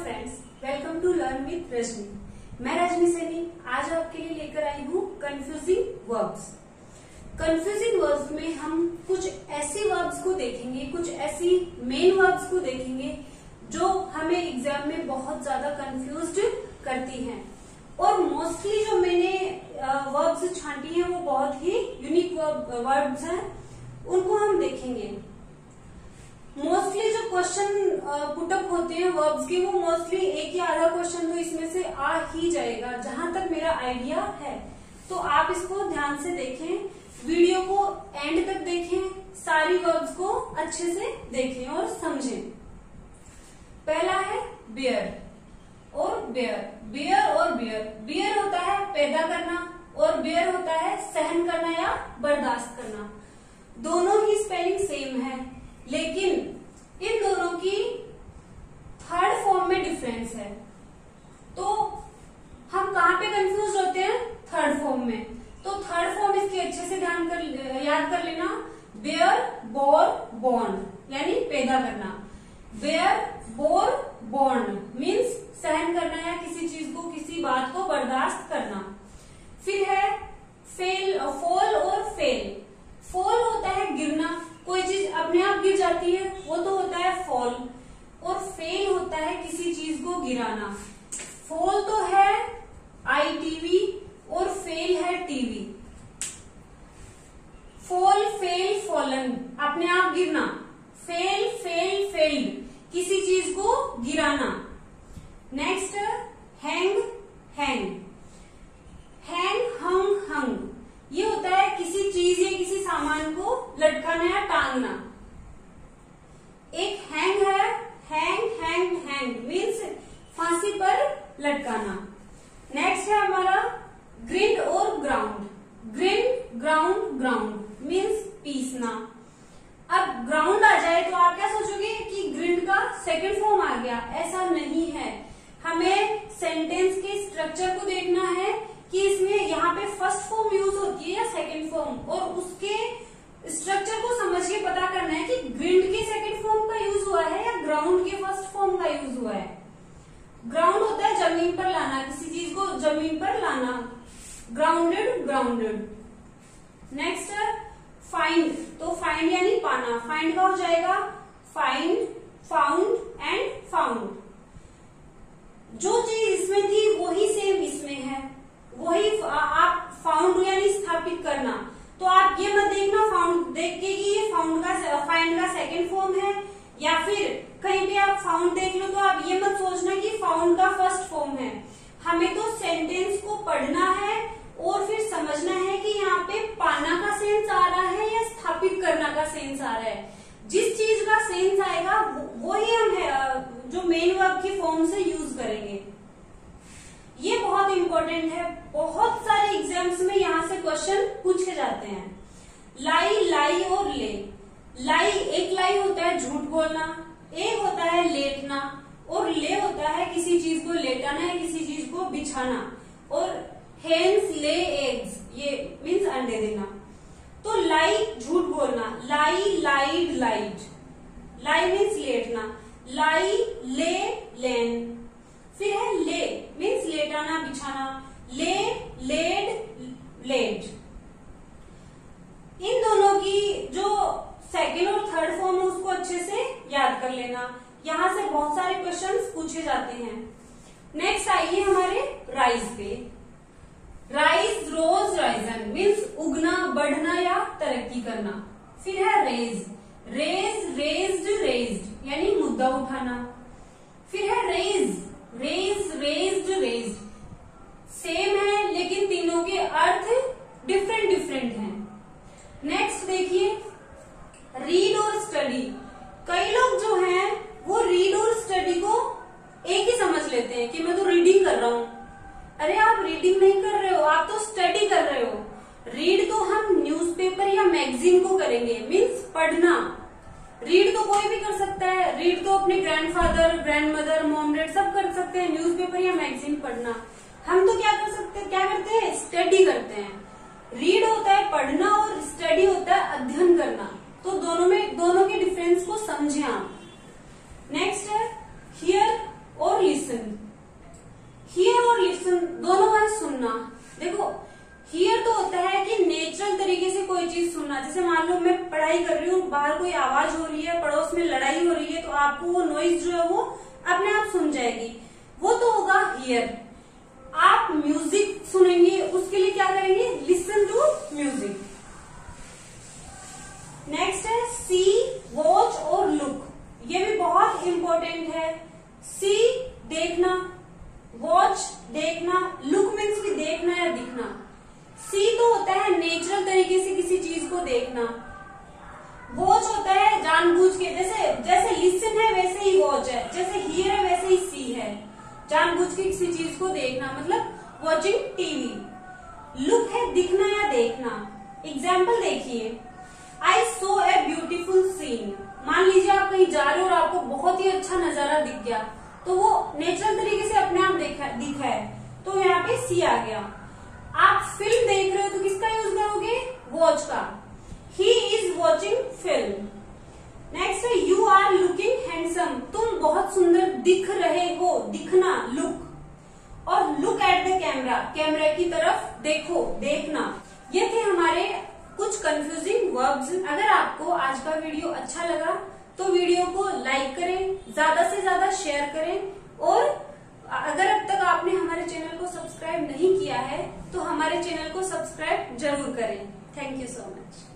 Friends, welcome to learn with Rajni. मैं रजनी सैनी आज आपके लिए लेकर आई हूँ कंफ्यूजिंग वर्ब्स। कंफ्यूजिंग वर्ब्स में हम कुछ ऐसे वर्ब्स को देखेंगे, कुछ ऐसी मेन वर्ब्स को देखेंगे जो हमें एग्जाम में बहुत ज्यादा कंफ्यूज्ड करती हैं। और मोस्टली जो मैंने वर्ब्स छांटी हैं वो बहुत ही यूनिक वर्ब्स हैं, उनको हम देखेंगे। मोस्टली जो क्वेश्चन पुटअप होते हैं वर्ब्स के, वो मोस्टली एक या आधा क्वेश्चन तो इसमें से आ ही जाएगा, जहां तक मेरा आइडिया है। तो आप इसको ध्यान से देखें, वीडियो को एंड तक देखें, सारी वर्ब्स को अच्छे से देखें और समझें। पहला है बेयर और बेयर। बेयर और बेयर, बेयर होता है पैदा करना और बेयर होता है सहन करना या बर्दाश्त करना। दोनों ही स्पेलिंग सेम है, लेकिन इन दोनों की थर्ड फॉर्म में डिफरेंस है। तो हम कहां पे कंफ्यूज होते हैं? थर्ड फॉर्म में। तो थर्ड फॉर्म इसकी अच्छे से याद कर लेना। बेयर, बोर, बॉर्न, यानी पैदा करना। बेयर, बोर, बॉर्न मीन्स सहन करना या किसी चीज को, किसी बात को बर्दाश्त करना। फिर है फेल, फॉल और फेल। फॉल होता है गिरना, कोई चीज अपने आप गिर जाती है, वो तो होता है फॉल। और फेल होता है किसी चीज को गिराना। फॉल तो है ITV और फेल है TV। फॉल, फेल, फॉलन, अपने आप गिरना। फेल, फेल, फेल्ड, किसी चीज को गिराना। Next hang, hang. Hang, hung, hung, ये होता है किसी चीज या किसी सामान को लटकाना या टांगना। एक हैंग है, हैंग, हैंग, हैंग मीन्स फांसी पर लटकाना। नेक्स्ट है हमारा ग्रिंड और ground. Grind, ground, ground means पीसना। अब ग्राउंड आ जाए तो आप क्या सोचोगे कि ग्रिंड का सेकंड फॉर्म आ गया। ऐसा नहीं है, हमें सेंटेंस के स्ट्रक्चर को देखना है कि इसमें यहाँ पे फर्स्ट फॉर्म यूज होती है या सेकंड फॉर्म, और उसके स्ट्रक्चर को समझ के पता करना है कि ग्रिंड के सेकंड फॉर्म का यूज हुआ है या ग्राउंड के फर्स्ट फॉर्म का यूज हुआ है। ग्राउंड होता है जमीन पर लाना, किसी चीज को जमीन पर लाना। Grounded, grounded. नेक्स्ट फाइंड, तो फाइंड यानी पाना। फाइंड का हो जाएगा फाइंड, फाउंड एंड फाउंड। जो चीज इसमें थी वही सेम इसमें है, वही आप फाउंड यानी स्थापित करना। तो आप ये मत देखना फाउंड देख के कि ये फाइंड का सेकंड फॉर्म है, या फिर कहीं पे आप फाउंड देख लो तो आप ये मत सोचना कि फाउंड का फर्स्ट फॉर्म है। हमें तो सेंटेंस को पढ़ना है और फिर समझना है कि यहाँ पे पाना का सेंस आ रहा है या स्थापित करना का सेंस आ रहा है। जिस चीज का सेंस आएगा वही हम जो मेन वर्ब की फॉर्म से यूज करेंगे। ये बहुत इंपॉर्टेंट है, बहुत सारे एग्जाम्स में यहाँ से क्वेश्चन पूछे जाते हैं। लाई, लाई और ले। लाई, एक लाई होता है झूठ बोलना, एक होता है लेटना, और ले होता है किसी चीज को लेटाना या किसी चीज को बिछाना। और हेन्स ले एग्स, ये मीन्स अंडे देना। तो लाई झूठ बोलना, लाई, लाइड, लाइड। लाई मीन्स लेटना, लाई, ले, लेन। फिर है ले मीन्स लेटाना, बिछाना। ले, लेड, लेड। इन दोनों की जो सेकेंड और थर्ड फॉर्म है उसको अच्छे से याद कर लेना, यहां से बहुत सारे क्वेश्चंस पूछे जाते हैं। नेक्स्ट आइए हमारे राइज पे। राइज, रोज, राइजन मीन्स उगना, बढ़ना या तरक्की करना। फिर है रेज, रेज, रेज्ड, रेज्ड यानी मुद्दा उठाना। फिर है raise, raise, raised, raised same है, लेकिन तीनों के अर्थ डिफरेंट डिफरेंट हैं। नेक्स्ट देखिए रीड और स्टडी। कई लोग जो हैं वो रीड और स्टडी को एक ही समझ लेते हैं कि मैं तो रीडिंग कर रहा हूं। अरे आप रीडिंग नहीं कर रहे हो, आप तो स्टडी कर रहे हो। रीड तो हम न्यूज़पेपर या मैगजीन को करेंगे, मीन्स पढ़ना। रीड तो कोई भी कर सकता है, रीड तो अपने ग्रैंडफादर, ग्रैंडमदर, मॉम, डैड सब कर सकते हैं, न्यूज़पेपर या मैगजीन पढ़ना। हम तो क्या करते हैं? स्टडी करते हैं। रीड होता है पढ़ना और स्टडी होता है अध्ययन करना। तो दोनों के डिफरेंस को समझें आप। नेक्स्ट है हियर और लिसन। लिसन। हियर और लिसन दोनों है सुनना। देखो हियर तो होता है कि नेचुरल तरीके से कोई चीज सुनना, जैसे मान लो मैं पढ़ाई कर रही हूँ, बाहर कोई आवाज हो रही है, पड़ोस में लड़ाई हो रही है, तो आपको वो नॉइज जो है वो अपने आप सुन जाएगी, वो तो होगा हियर। आप म्यूजिक सुनेंगे, उसके लिए क्या करेंगे, लिसन टू म्यूजिक। नेक्स्ट है सी, वॉच और लुक। ये भी बहुत इंपॉर्टेंट है। सी देखना, वॉच देखना, लुक मीन्स भी देखना या दिखना। सी तो होता है नेचुरल तरीके से किसी चीज को देखना, वॉच होता है जानबूझ के, जैसे लिसन है वैसे ही वॉच है, जैसे हियर है वैसे ही सी है, जानबूझ के किसी चीज को देखना मतलब वॉचिंग टीवी। लुक है दिखना या देखना। एग्जाम्पल देखिए, आई सो ए ब्यूटीफुल सीन। मान लीजिए आप कहीं जा रहे हो और आपको बहुत ही अच्छा नजारा दिख गया, तो वो नेचुरल तरीके से अपने आप दिखा है, तो यहाँ पे सी आ गया। आप फिल्म देख रहे हो तो किसका यूज करोगे, वॉच का। He is watching film. Next है यू आर लुकिंग हैंडसम। तुम बहुत सुंदर दिख रहे हो, दिखना लुक। और look at the camera, camera की तरफ देखो, देखना। ये थे हमारे कुछ कंफ्यूजिंग वर्ब्स। अगर आपको आज का वीडियो अच्छा लगा तो वीडियो को लाइक करें, ज्यादा से ज्यादा शेयर करें, और अगर अब तक आपने हमारे चैनल को सब्सक्राइब नहीं किया है तो हमारे चैनल को सब्सक्राइब जरूर करें। Thank you so much.